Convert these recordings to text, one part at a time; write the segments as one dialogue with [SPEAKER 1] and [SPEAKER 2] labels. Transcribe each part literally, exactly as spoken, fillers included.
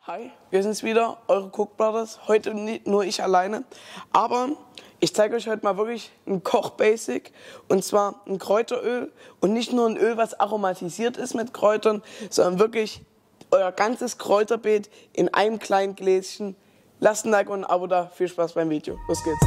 [SPEAKER 1] Hi, wir sind's wieder, eure Cook Brothers. Heute nicht nur ich alleine, aber ich zeige euch heute mal wirklich ein Koch-Basic, und zwar ein Kräuteröl, und nicht nur ein Öl, was aromatisiert ist mit Kräutern, sondern wirklich euer ganzes Kräuterbeet in einem kleinen Gläschen. Lasst ein Like und ein Abo da. Viel Spaß beim Video. Los geht's.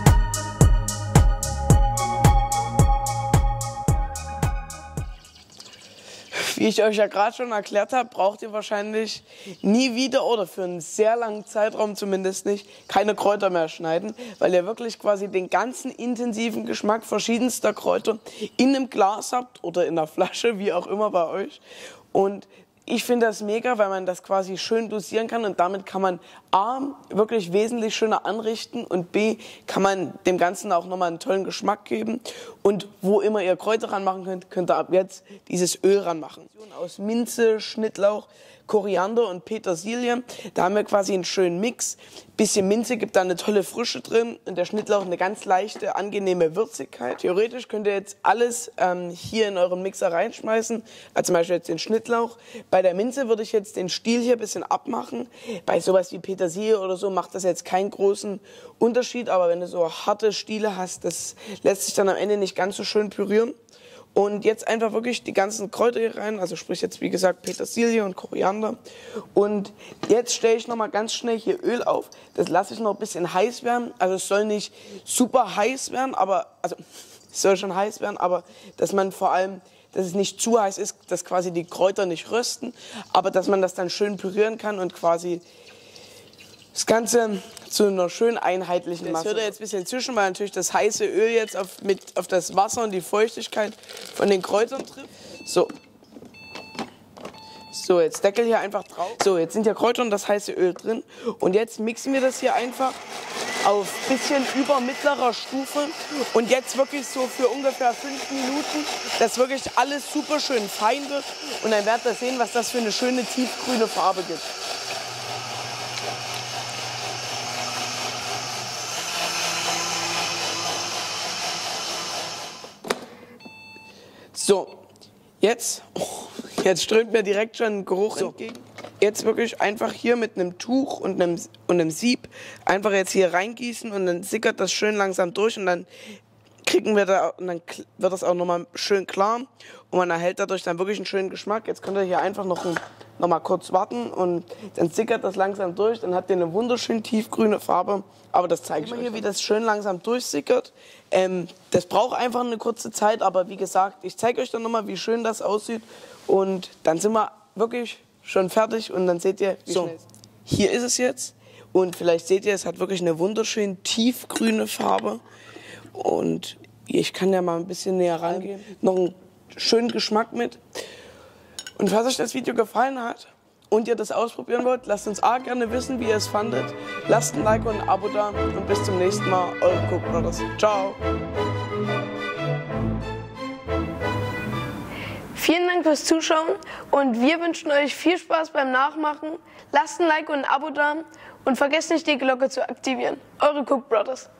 [SPEAKER 1] Wie ich euch ja gerade schon erklärt habe, braucht ihr wahrscheinlich nie wieder oder für einen sehr langen Zeitraum zumindest nicht keine Kräuter mehr schneiden, weil ihr wirklich quasi den ganzen intensiven Geschmack verschiedenster Kräuter in einem Glas habt oder in einer Flasche, wie auch immer bei euch. Und ich finde das mega, weil man das quasi schön dosieren kann, und damit kann man A, wirklich wesentlich schöner anrichten, und B, kann man dem Ganzen auch nochmal einen tollen Geschmack geben. Und wo immer ihr Kräuter ranmachen könnt, könnt ihr ab jetzt dieses Öl ranmachen. Aus Minze, Schnittlauch, Koriander und Petersilie. Da haben wir quasi einen schönen Mix. Bisschen Minze gibt da eine tolle Frische drin, und der Schnittlauch eine ganz leichte, angenehme Würzigkeit. Theoretisch könnt ihr jetzt alles ähm, hier in euren Mixer reinschmeißen, also zum Beispiel jetzt den Schnittlauch. Bei der Minze würde ich jetzt den Stiel hier ein bisschen abmachen. Bei sowas wie Petersilie oder so macht das jetzt keinen großen Unterschied, aber wenn du so harte Stiele hast, das lässt sich dann am Ende nicht ganz so schön pürieren. Und jetzt einfach wirklich die ganzen Kräuter hier rein, also sprich jetzt wie gesagt Petersilie und Koriander. Und jetzt stelle ich nochmal ganz schnell hier Öl auf. Das lasse ich noch ein bisschen heiß werden. Also es soll nicht super heiß werden, aber, also es soll schon heiß werden, aber dass man vor allem, dass es nicht zu heiß ist, dass quasi die Kräuter nicht rösten, aber dass man das dann schön pürieren kann und quasi das Ganze zu einer schön einheitlichen Masse. Das hört ihr jetzt ein bisschen zwischen, weil natürlich das heiße Öl jetzt auf, mit, auf das Wasser und die Feuchtigkeit von den Kräutern trifft. So. So, jetzt Deckel hier einfach drauf. So, jetzt sind ja Kräuter und das heiße Öl drin. Und jetzt mixen wir das hier einfach auf ein bisschen über mittlerer Stufe. Und jetzt wirklich so für ungefähr fünf Minuten, dass wirklich alles super schön fein wird. Und dann werdet ihr sehen, was das für eine schöne tiefgrüne Farbe gibt. So, jetzt, oh, jetzt strömt mir direkt schon ein Geruch so entgegen. Jetzt wirklich einfach hier mit einem Tuch und einem, und einem Sieb einfach jetzt hier reingießen, und dann sickert das schön langsam durch, und dann kriegen wir da, und dann wird das auch nochmal schön klar, und man erhält dadurch dann wirklich einen schönen Geschmack. Jetzt könnt ihr hier einfach noch, ein, noch mal kurz warten, und dann sickert das langsam durch, dann habt ihr eine wunderschön tiefgrüne Farbe, aber das zeige ich euch hier, wie das schön langsam durchsickert. Ähm, das braucht einfach eine kurze Zeit, aber wie gesagt, ich zeige euch dann nochmal, wie schön das aussieht, und dann sind wir wirklich schon fertig, und dann seht ihr, wie so, schnell es ist. Hier ist es jetzt, und vielleicht seht ihr, es hat wirklich eine wunderschön tiefgrüne Farbe, und ich kann ja mal ein bisschen näher rangehen, noch einen schönen Geschmack mit. Und falls euch das Video gefallen hat und ihr das ausprobieren wollt, lasst uns A gerne wissen, wie ihr es fandet. Lasst ein Like und ein Abo da, und bis zum nächsten Mal, eure Cook Brothers. Ciao!
[SPEAKER 2] Vielen Dank fürs Zuschauen, und wir wünschen euch viel Spaß beim Nachmachen. Lasst ein Like und ein Abo da, und vergesst nicht, die Glocke zu aktivieren. Eure Cook Brothers.